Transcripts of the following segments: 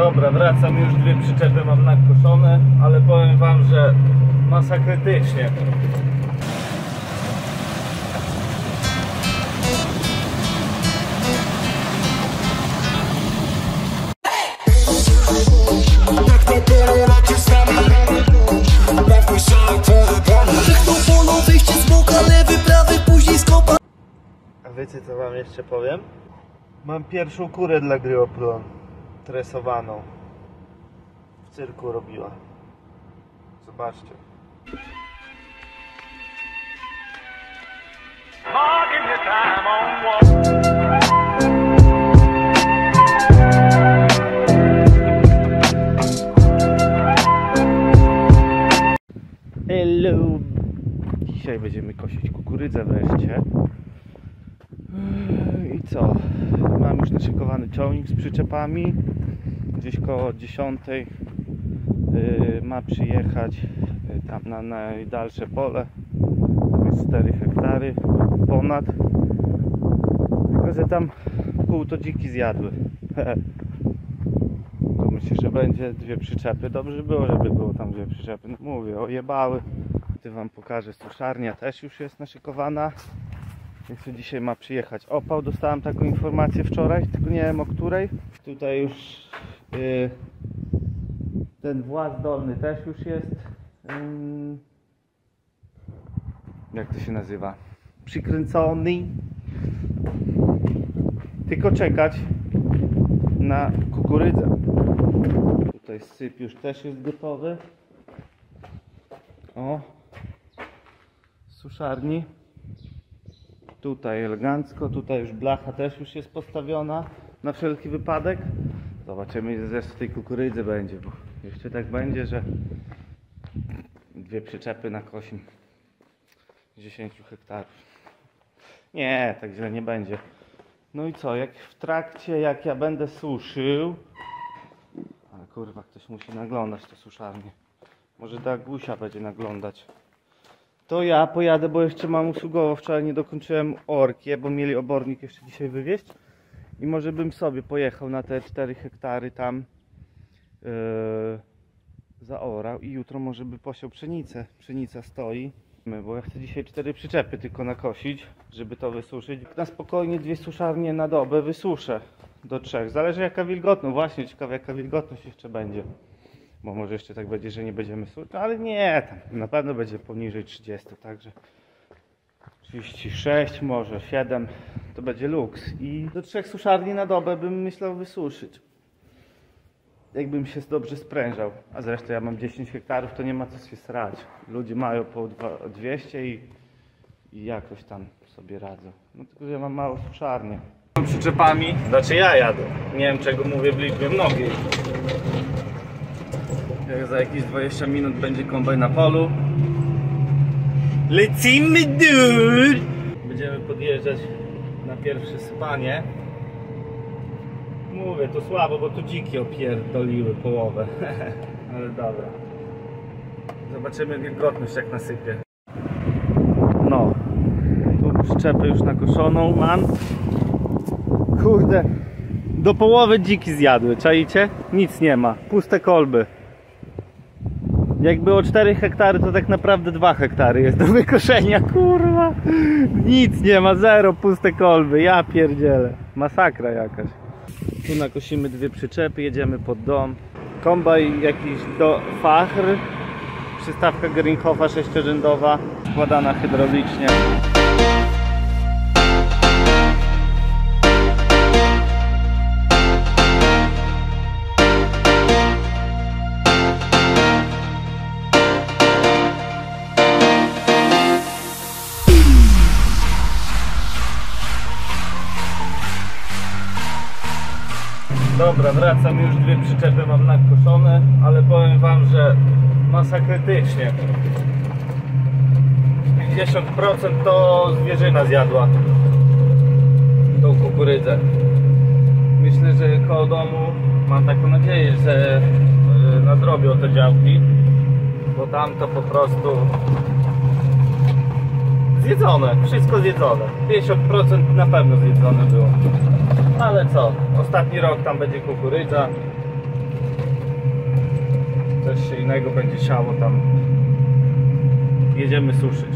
Dobra, wracam, już dwie przyczepy mam nakoszone, ale powiem wam, że masakrytycznie. A wiecie co wam jeszcze powiem? Mam pierwszą kurę dla gry Opron, tresowaną. W cyrku robiła. Zobaczcie. Hello! Dzisiaj będziemy kosić kukurydzę wreszcie. I co? Mam już naszykowany ciągnik z przyczepami. Gdzieś koło 10 ma przyjechać tam na najdalsze pole. To jest 4 hektary ponad. Tylko że tam pół to dziki zjadły. To myślę, że będzie dwie przyczepy. Dobrze było, żeby było tam dwie przyczepy. No mówię, ojebały. Ty wam pokażę, suszarnia też już jest naszykowana. Jeszcze dzisiaj ma przyjechać opał. Dostałem taką informację wczoraj, tylko nie wiem o której. Tutaj już ten właz dolny też już jest. Jak to się nazywa? Przykręcony. Tylko czekać na kukurydzę. Tutaj syp już też jest gotowy. O, z suszarni. Tutaj elegancko, tutaj już blacha też już jest postawiona na wszelki wypadek. Zobaczymy, ile zresztą tej kukurydzy będzie, bo jeszcze tak będzie, że dwie przyczepy na kosim 10 hektarów. Nie, tak źle nie będzie. No i co, jak w trakcie, jak ja będę suszył, ale kurwa, ktoś musi naglądać to suszarnię. Może Dagusia będzie naglądać. To ja pojadę, bo jeszcze mam usługowo. Wczoraj nie dokończyłem orkię, bo mieli obornik jeszcze dzisiaj wywieźć. I może bym sobie pojechał na te 4 hektary tam zaorał i jutro może by posiał pszenicę. Pszenica stoi. Bo ja chcę dzisiaj 4 przyczepy tylko nakosić, żeby to wysuszyć. Na spokojnie 2 suszarnie na dobę wysuszę do 3. Zależy jaka wilgotność. Właśnie ciekawe jaka wilgotność jeszcze będzie. Bo może jeszcze tak będzie, że nie będziemy suszyć, ale nie, tam na pewno będzie poniżej 30, także 36, może 7, to będzie luks. I do 3 suszarni na dobę bym myślał wysuszyć. Jakbym się dobrze sprężał. A zresztą ja mam 10 hektarów, to nie ma co się srać. Ludzie mają po 200 i jakoś tam sobie radzą. No tylko, że ja mam mało suszarnię. Przyczepami, znaczy ja jadę. Nie wiem czego mówię w liczbie mnogiej. Jak za jakieś 20 minut będzie kombajn na polu. Lecimy, dude! Będziemy podjeżdżać na pierwsze spanie. Mówię, to słabo, bo tu dziki opierdoliły połowę. Ale dobra. Zobaczymy wilgotność jak nasypie. No. Tu przyczepę już nakoszoną mam. Kurde. Do połowy dziki zjadły, czaicie? Nic nie ma. Puste kolby. Jak było 4 hektary, to tak naprawdę 2 hektary jest do wykoszenia, kurwa. Nic nie ma, zero, puste kolby, ja pierdzielę. Masakra jakaś. Tu nakosimy 2 przyczepy, jedziemy pod dom. Kombaj jakiś do Fachr. Przystawka Geringhofa 6-rzędowa, składana hydraulicznie. Dobra, wracam, już 2 przyczepy mam nakoszone, ale powiem wam, że masakrytycznie. 50% to zwierzyna zjadła tą kukurydzę. Myślę, że koło domu mam taką nadzieję, że nadrobią te działki, bo tam to po prostu zjedzone, wszystko zjedzone. 50% na pewno zjedzone było. Ale co, ostatni rok tam będzie kukurydza. coś się innego będzie chciało tam, jedziemy suszyć.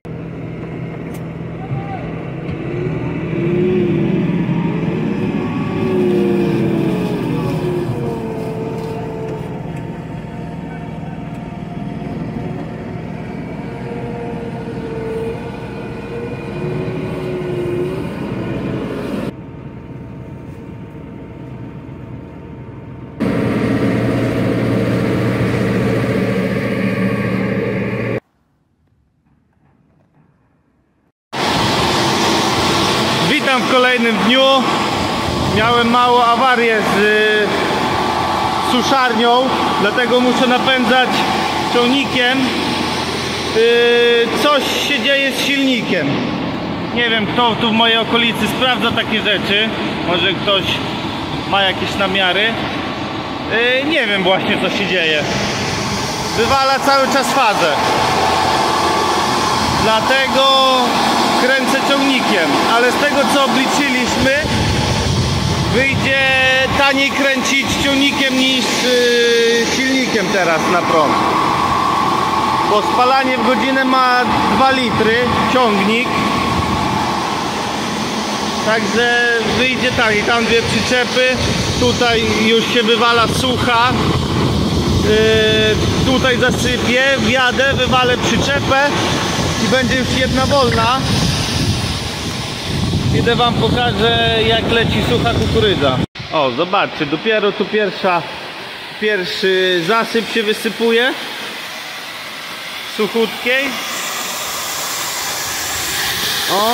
Witam w kolejnym dniu. Miałem małą awarię z suszarnią, dlatego muszę napędzać ciągnikiem. Coś się dzieje z silnikiem. Nie wiem, kto tu w mojej okolicy sprawdza takie rzeczy. Może ktoś ma jakieś namiary. Nie wiem właśnie, co się dzieje. Wywala cały czas fazę. Dlatego kręcę ciągnikiem, ale z tego co obliczyliśmy, wyjdzie taniej kręcić ciągnikiem niż silnikiem teraz na prąd. Bo spalanie w godzinę ma 2 litry ciągnik. Także wyjdzie taniej. Tam 2 przyczepy, tutaj już się wywala sucha. Tutaj zasypię, wjadę, wywalę przyczepę i będzie już jedna wolna. Idę wam pokażę, jak leci sucha kukurydza. O, zobaczcie, dopiero tu pierwszy zasyp się wysypuje suchutkiej. O,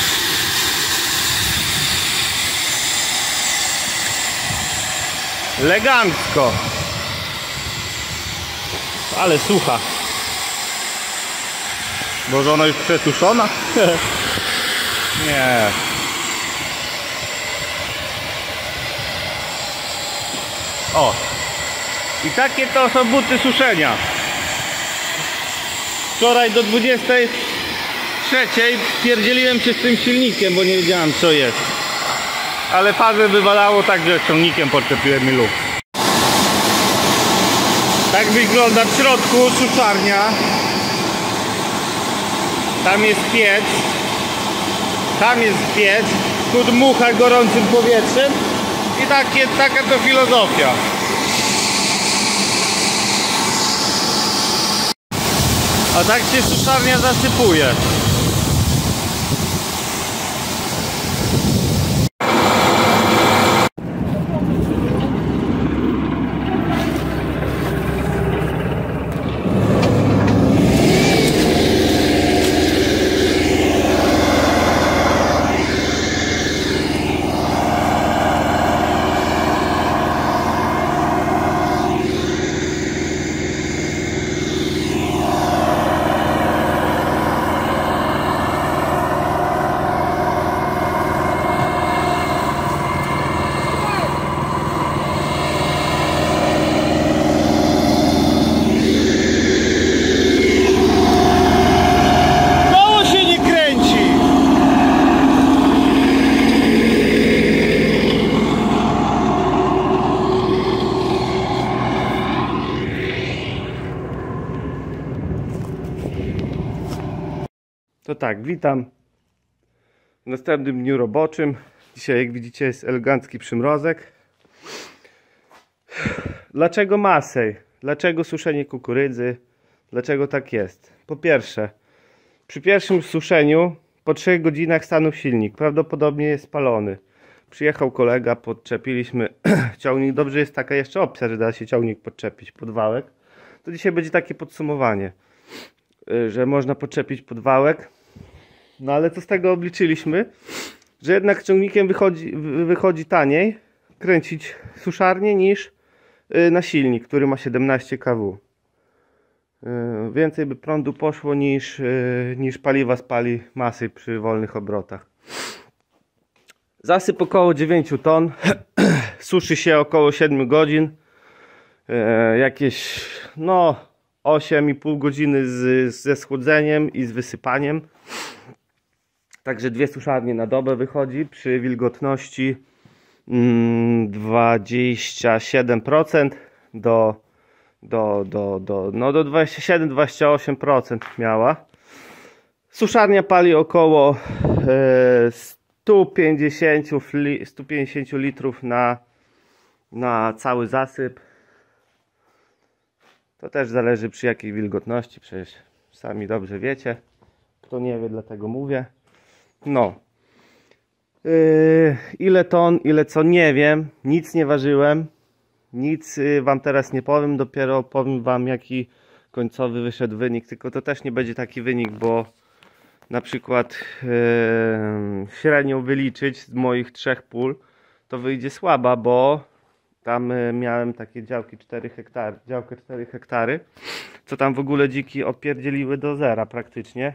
elegancko, ale sucha. Może ona już przesuszona? Nie. O. I takie to są buty suszenia. Wczoraj do 23 pierdzieliłem się z tym silnikiem, bo nie wiedziałem, co jest. Ale fazę wywalało, także ciągnikiem podczepiłem i luk. Tak wygląda w środku suszarnia. Tam jest piec. Tam jest piec, tu dmucha gorącym powietrzem i taka to filozofia. A tak się suszarnia zasypuje. To tak, witam w następnym dniu roboczym. Dzisiaj, jak widzicie, jest elegancki przymrozek. Dlaczego Massey? Dlaczego suszenie kukurydzy? Dlaczego tak jest? Po pierwsze, przy pierwszym suszeniu po 3 godzinach stanął silnik. Prawdopodobnie jest spalony. Przyjechał kolega, podczepiliśmy ciągnik. Dobrze, jest taka jeszcze opcja, że da się ciągnik podczepić pod wałek. To dzisiaj będzie takie podsumowanie, że można podczepić pod wałek. No ale co z tego obliczyliśmy? Że jednak ciągnikiem wychodzi taniej kręcić suszarnię niż na silnik, który ma 17 kW. Więcej by prądu poszło niż paliwa spali Massey przy wolnych obrotach. Zasyp około 9 ton. Suszy się około 7 godzin. Jakieś 8,5 godziny ze schłodzeniem i z wysypaniem. Także 2 suszarnie na dobę wychodzi przy wilgotności 27% do do 27-28% miała. Suszarnia pali około 150 litrów na cały zasyp. To też zależy przy jakiej wilgotności, przecież sami dobrze wiecie. Kto nie wie, dlatego mówię. No. Ile ton, ile co, nie wiem. Nic nie ważyłem. Nic wam teraz nie powiem. Dopiero powiem wam, jaki końcowy wyszedł wynik. Tylko to też nie będzie taki wynik, bo na przykład średnią wyliczyć z moich 3 pól to wyjdzie słaba, bo tam miałem takie działki 4 hektary, działkę 4 hektary, co tam w ogóle dziki odpierdzieliły do zera praktycznie.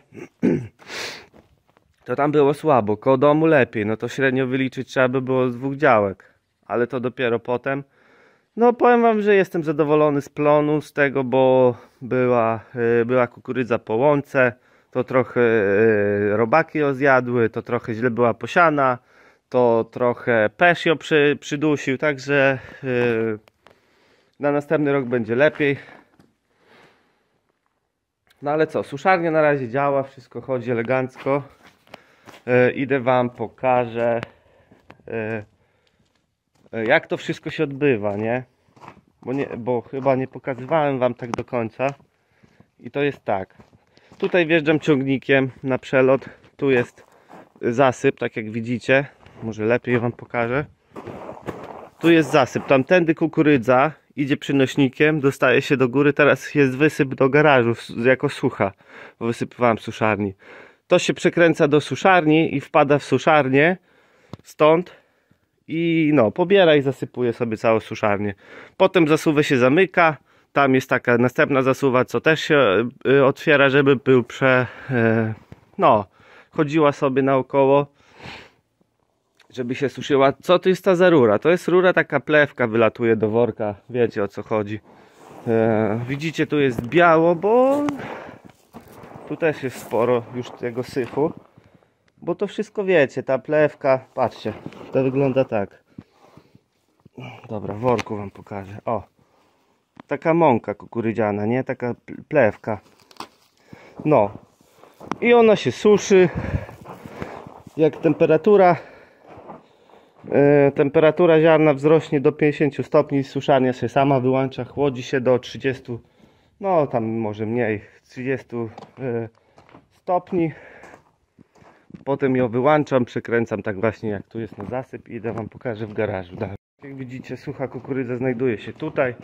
To tam było słabo, koło domu lepiej, no to średnio wyliczyć trzeba by było z 2 działek, ale to dopiero potem. No powiem wam, że jestem zadowolony z plonu, z tego, bo była kukurydza po łące, to trochę robaki ją zjadły, to trochę źle była posiana, to trochę pesz ją przydusił, także na następny rok będzie lepiej. No ale co, suszarnia na razie działa, wszystko chodzi elegancko. Idę wam pokażę, jak to wszystko się odbywa, nie? Bo chyba nie pokazywałem wam tak do końca. I to jest tak. Tutaj wjeżdżam ciągnikiem na przelot. Tu jest zasyp, tak jak widzicie. Może lepiej wam pokażę. Tu jest zasyp. Tamtędy kukurydza idzie przynośnikiem, dostaje się do góry. Teraz jest wysyp do garażu jako sucha, bo wysypywałem suszarni. To się przekręca do suszarni i wpada w suszarnię stąd i no, pobiera i zasypuje sobie całą suszarnię. Potem zasuwę się zamyka. Tam jest taka następna zasuwa, co też się otwiera, żeby był chodziła sobie naokoło, żeby się suszyła. Co to jest ta za rura? To jest rura, taka plewka wylatuje do worka. Wiecie, o co chodzi. Widzicie, tu jest biało, bo tu też jest sporo już tego syfu. Bo to wszystko wiecie, ta plewka, patrzcie, to wygląda tak. Dobra, w worku wam pokażę. O, taka mąka kukurydziana, nie? Taka plewka. No. I ona się suszy. Jak temperatura ziarna wzrośnie do 50 stopni, suszarnia się sama wyłącza, chłodzi się do 30, no tam może mniej, 30 stopni. Potem ją wyłączam, przekręcam tak właśnie jak tu jest na zasyp i idę wam pokażę w garażu. Dalej. Jak widzicie, sucha kukurydza znajduje się tutaj.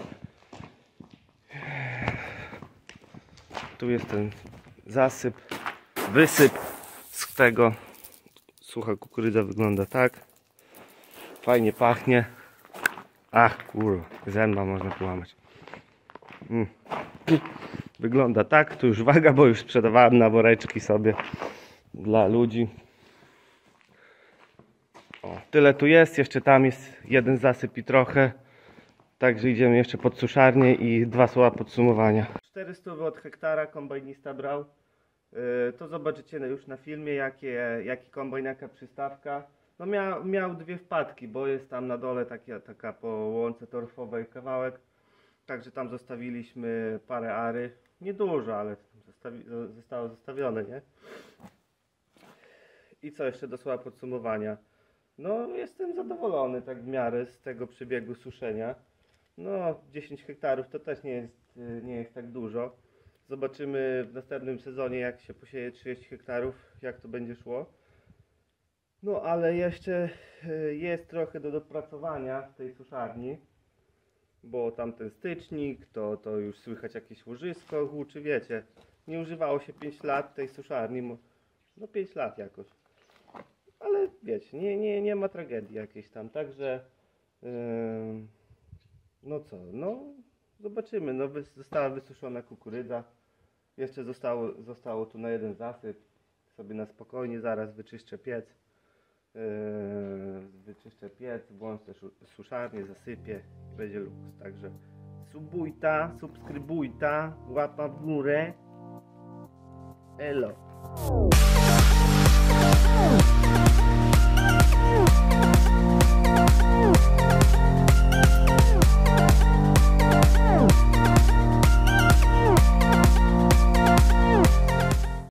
Tu jest ten zasyp, wysyp z tego. Sucha kukurydza wygląda tak. Fajnie pachnie. Ach kurwa, zęba można połamać. Wygląda tak. Tu już waga, bo już sprzedawałem na woreczki sobie dla ludzi. O, tyle tu jest. Jeszcze tam jest jeden zasyp i trochę. Także idziemy jeszcze pod suszarnię i 2 słowa podsumowania. 400 od hektara kombajnista brał. To zobaczycie już na filmie, jaki kombajn, jaka przystawka. No miał 2 wpadki, bo jest tam na dole taka po łące torfowej kawałek. Także tam zostawiliśmy parę ary. Niedużo, ale zostało zostawione, nie? I co jeszcze do słowa podsumowania? No jestem zadowolony tak w miarę z tego przebiegu suszenia. No 10 hektarów to też nie jest tak dużo. Zobaczymy w następnym sezonie, jak się posieje 30 hektarów, jak to będzie szło. No ale jeszcze jest trochę do dopracowania w tej suszarni, bo tamten stycznik, to już słychać jakieś łożysko huczy, wiecie. Nie używało się 5 lat tej suszarni, no 5 lat jakoś. Ale wiecie, nie ma tragedii jakiejś tam, także no co, no zobaczymy, no została wysuszona kukurydza. Jeszcze zostało tu na jeden zasyp. Sobie na spokojnie zaraz wyczyszczę piec. Włączę suszarnię, zasypię i będzie luks. Także subskrybujta, łapa w górę. Elo.